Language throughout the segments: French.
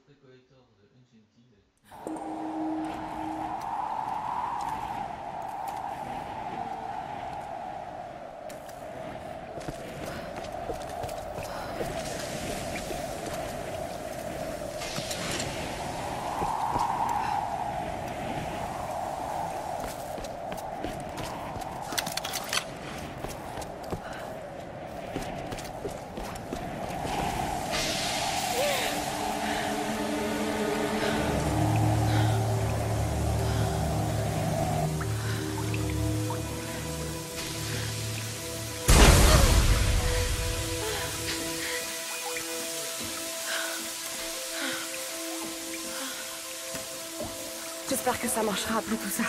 J'espère que ça marchera après tout ça.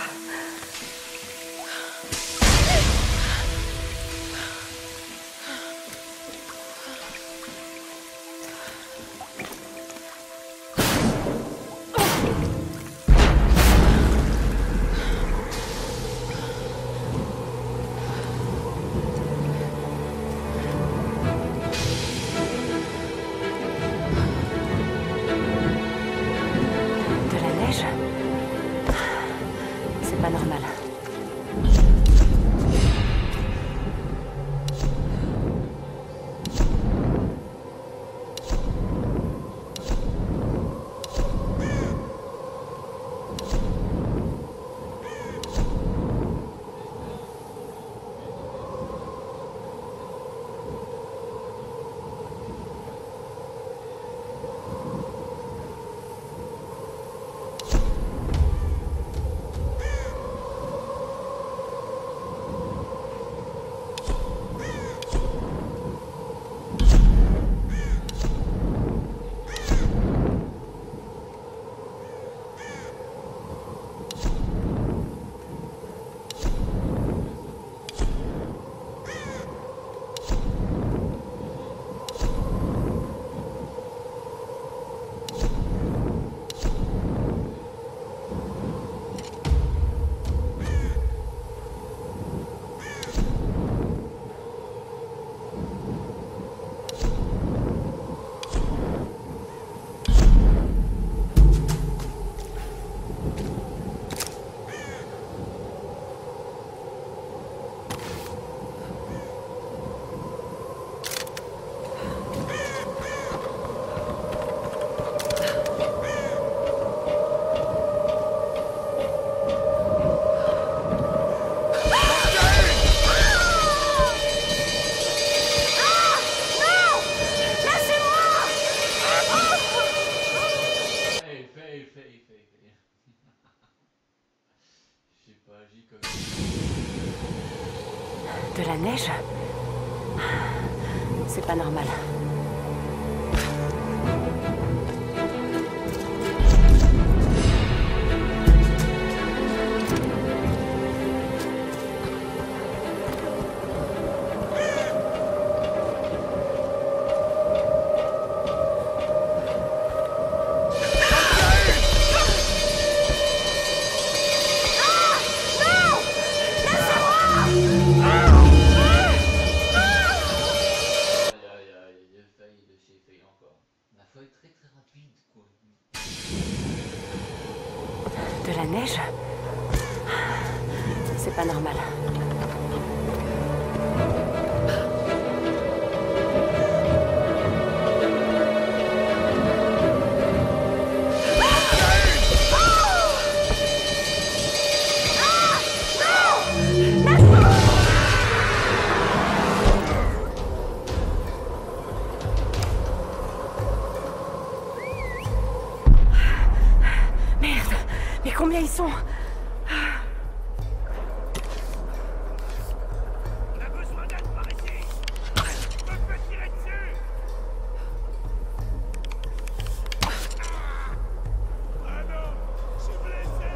Pas normal. De la neige? C'est pas normal. De la neige? C'est pas normal. Mais combien ils sont? On a besoin d'aide par ici! Je me fais tirer dessus! Ah non! Je suis blessé!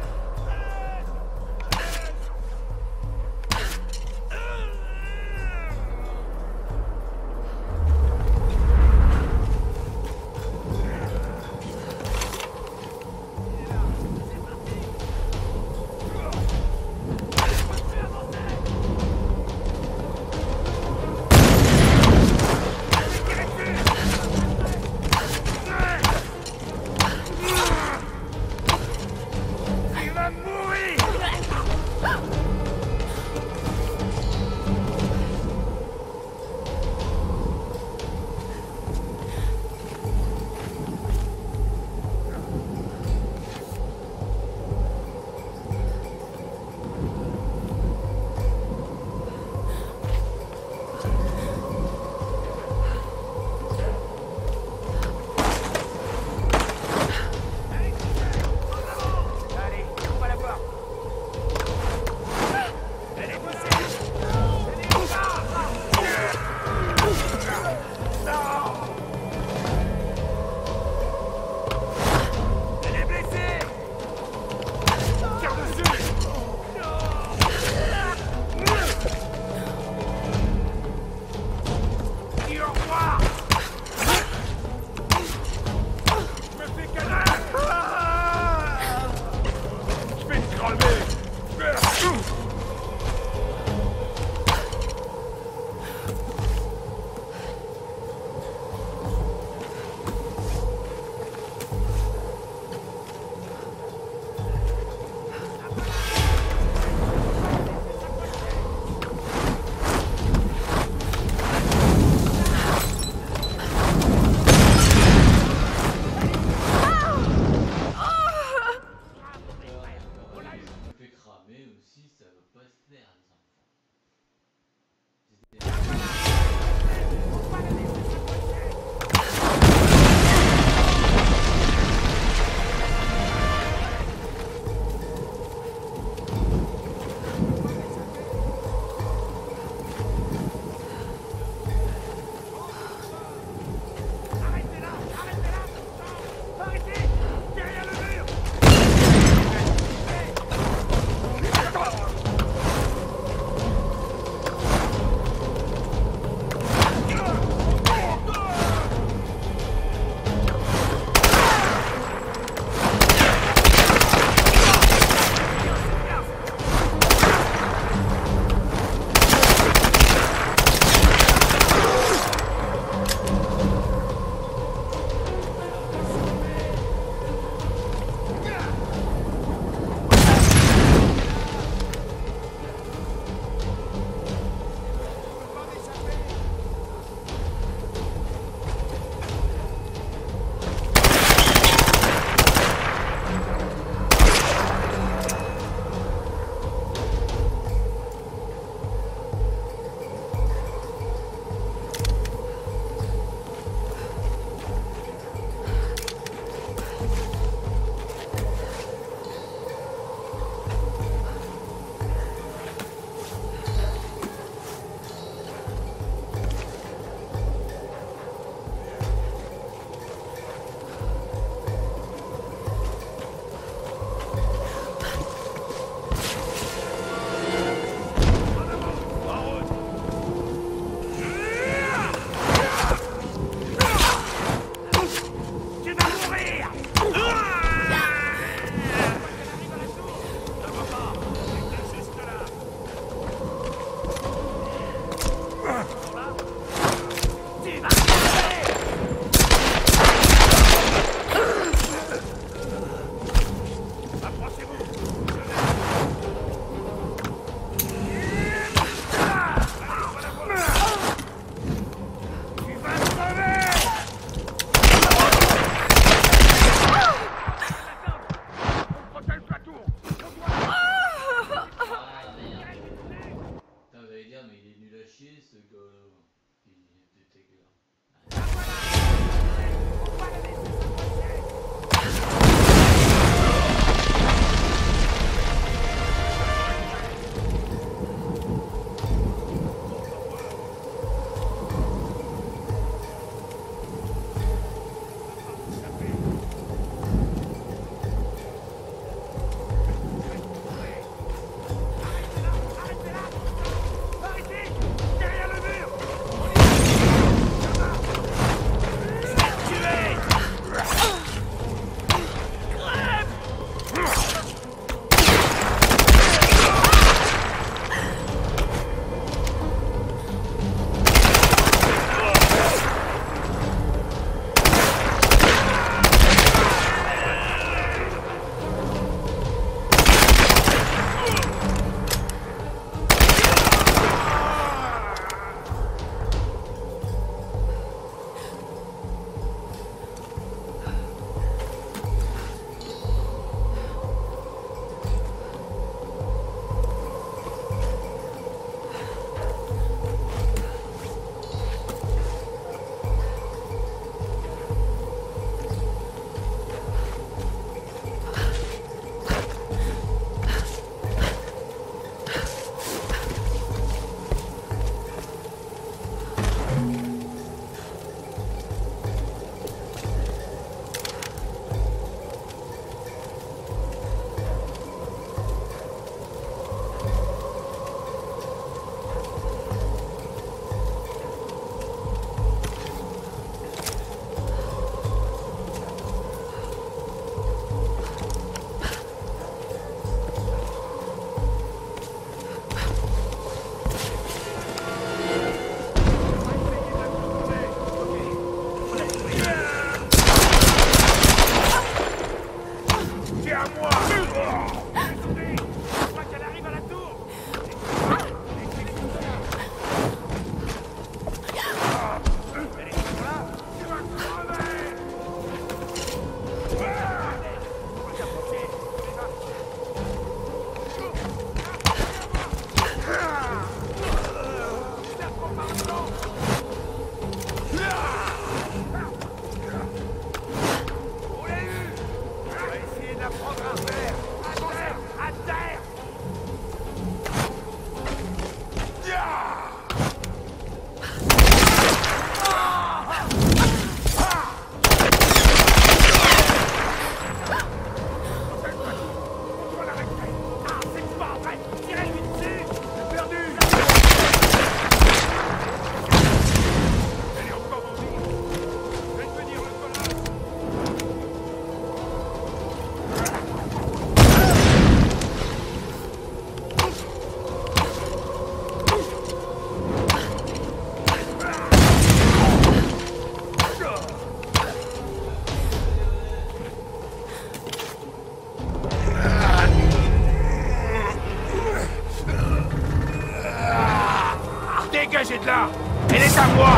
Elle est à moi.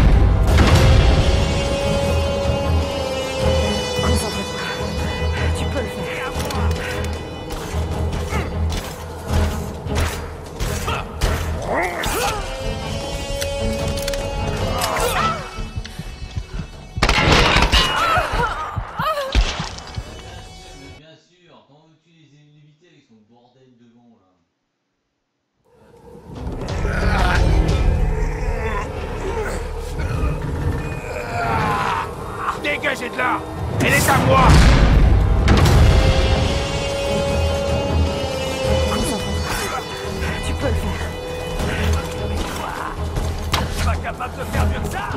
Concentre-toi. Tu peux le faire. Bien sûr, comment veux-tu les éviter avec son bordel de gants là? Dégagez de là. Elle est à moi. Concentre-toi. Tu peux le faire. Tu es pas capable de faire mieux que ça.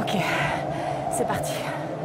Ok, c'est parti.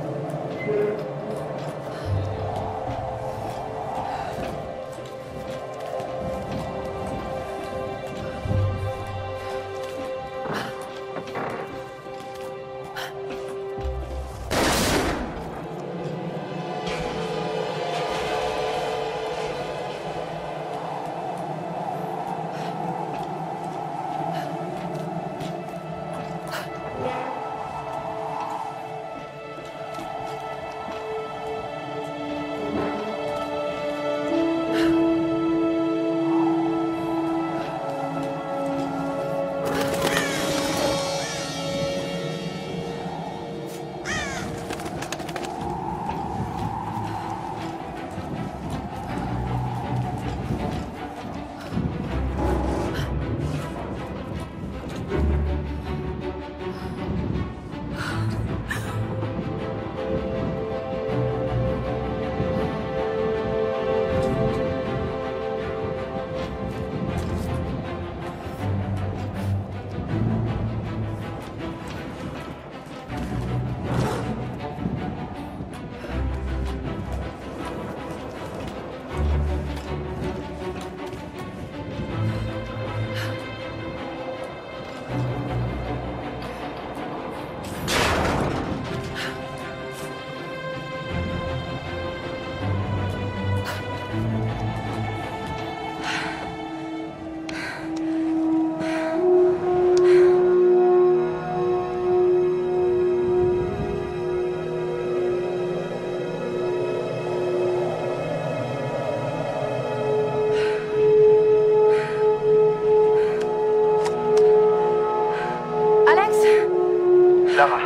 Lara.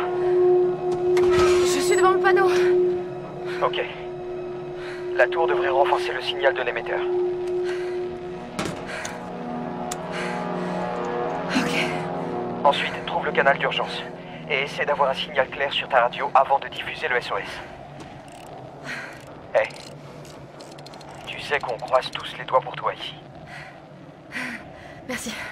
Je suis devant le panneau. Ok. La tour devrait renforcer le signal de l'émetteur. Ok. Ensuite, trouve le canal d'urgence. Et essaie d'avoir un signal clair sur ta radio avant de diffuser le SOS. Hé. Tu sais qu'on croise tous les doigts pour toi ici. Merci.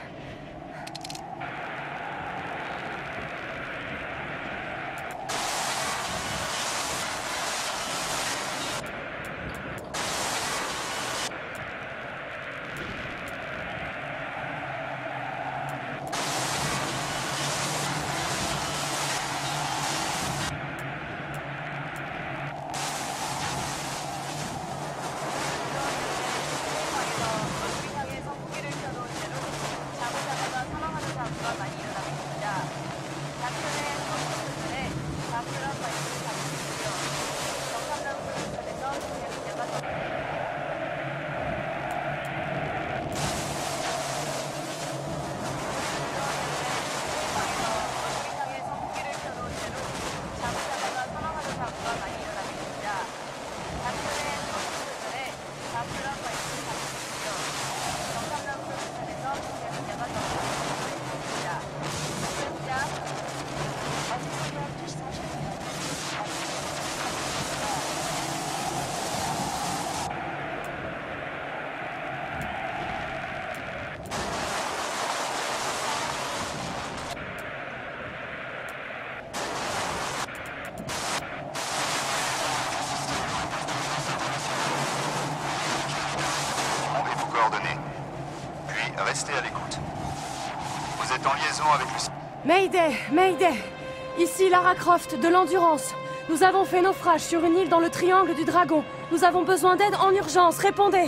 Restez à l'écoute. Vous êtes en liaison avec le... Mayday, Mayday. Ici Lara Croft de l'Endurance. Nous avons fait naufrage sur une île dans le triangle du Dragon. Nous avons besoin d'aide en urgence. Répondez.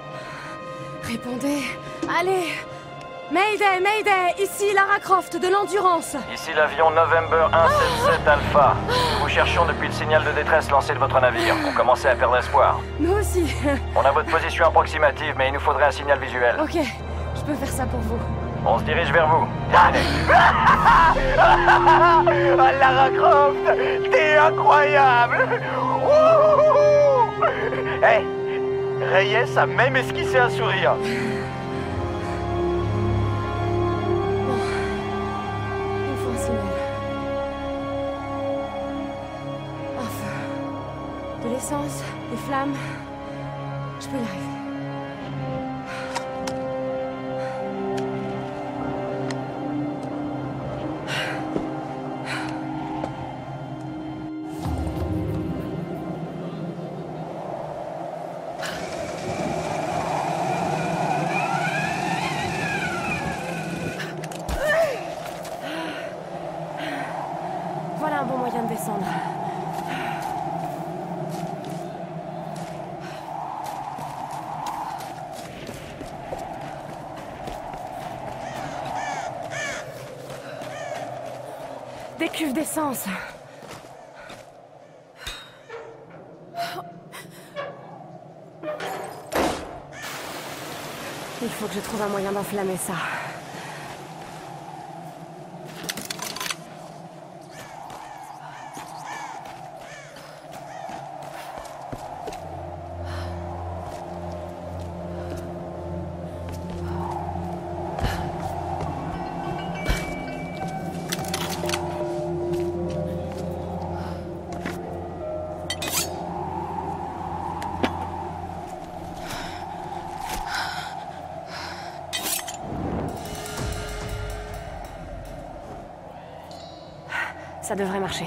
Répondez. Allez. Mayday, Mayday. Ici Lara Croft de l'Endurance. Ici l'avion November 177 Alpha. Nous vous cherchions depuis le signal de détresse lancé de votre navire. On commençait à perdre espoir. Nous aussi. On a votre position approximative, mais il nous faudrait un signal visuel. Ok. Je peux faire ça pour vous. On se dirige vers vous. Terminé. Lara Croft, t'es incroyable. Hé, Reyes a même esquissé un sourire. Bon. Il faut un signal. Un feu. De l'essence, des flammes. Je peux y arriver. Voilà un bon moyen de descendre. Des cuves d'essence. Il faut que je trouve un moyen d'enflammer ça. Ça devrait marcher.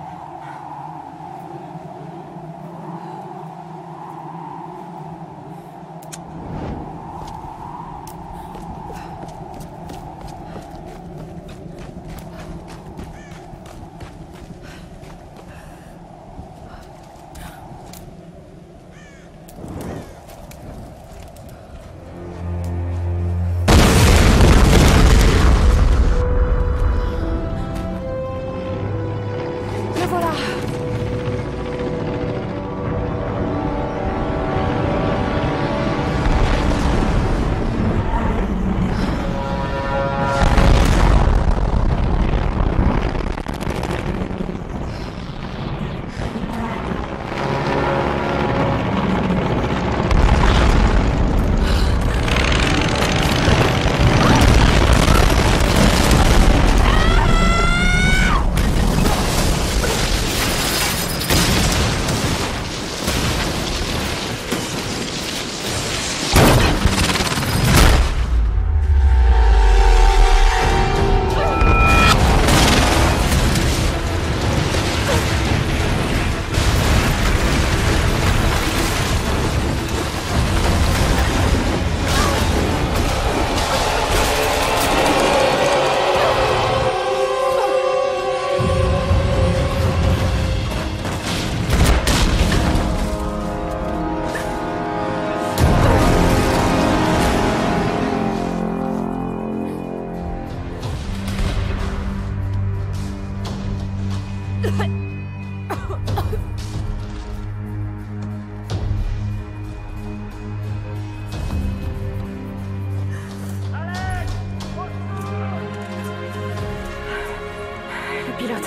Pilote.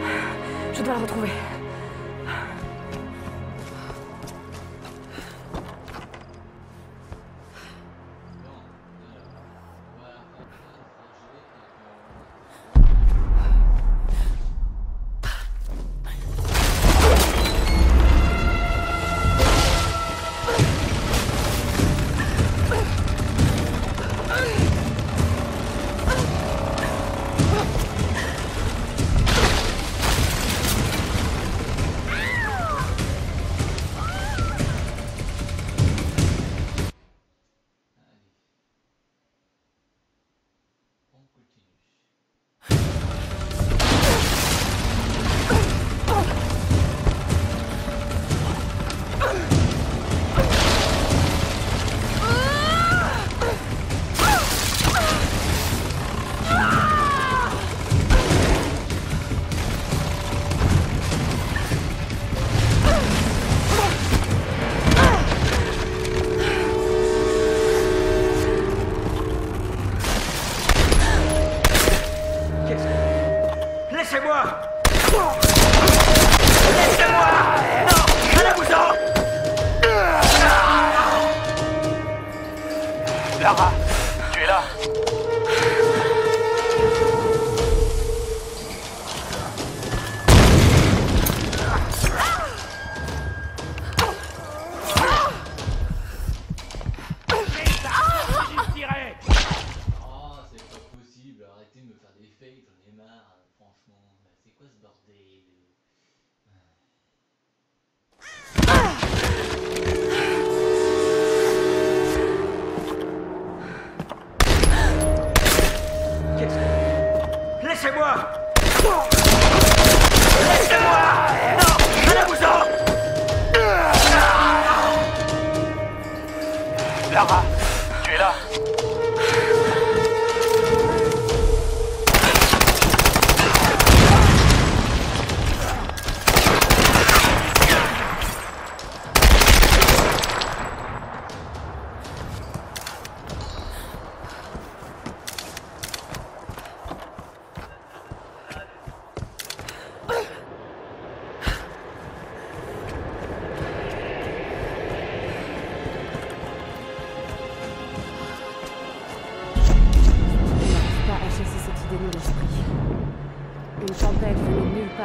Je dois le retrouver. Laissez-moi! Laissez-moi! Non! Allez-vous-en! Lara, tu es là? Oh, c'est pas possible, arrêtez de me faire des fakes, j'en ai marre, franchement. C'est quoi ce bordel? Laissez-moi!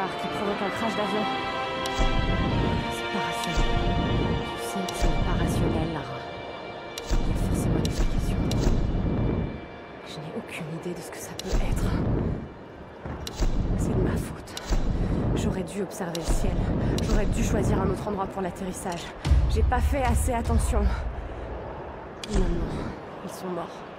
bizarre qui provoque un crash d'avion. C'est pas rationnel. Tu sais que ce n'est pas rationnel, Lara. Il y a forcément une explication. Je n'ai aucune idée de ce que ça peut être. C'est de ma faute. J'aurais dû observer le ciel. J'aurais dû choisir un autre endroit pour l'atterrissage. J'ai pas fait assez attention. Non, ils sont morts.